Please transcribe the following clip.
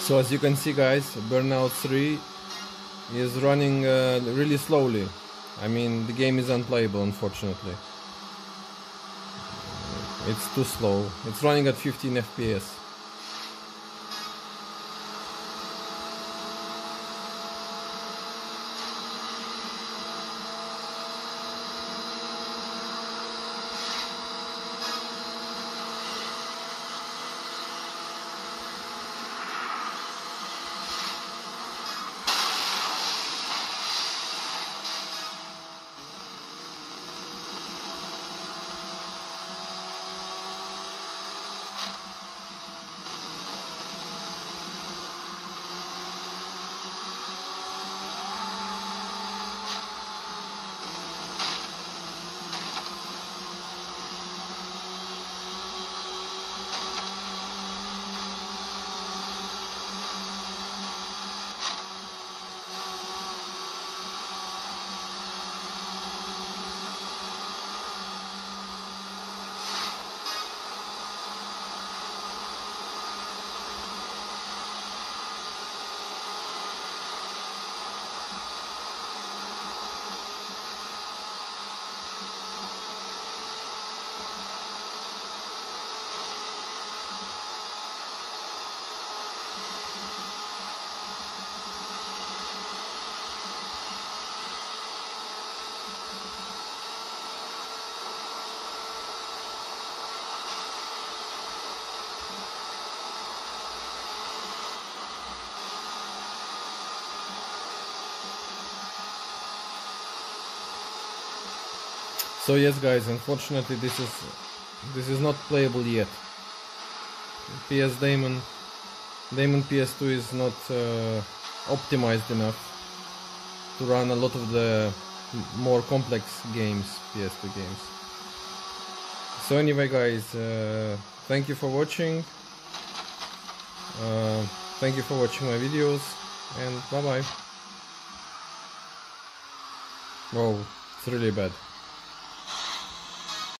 So as you can see, guys, Burnout 3 is running really slowly. I mean, the game is unplayable, unfortunately. It's too slow. It's running at 15 FPS. So yes, guys, unfortunately this is not playable yet. PS Daemon PS2 is not optimized enough to run a lot of the more complex games, PS2 games. So anyway, guys, thank you for watching. Thank you for watching my videos, and bye bye. Whoa, it's really bad.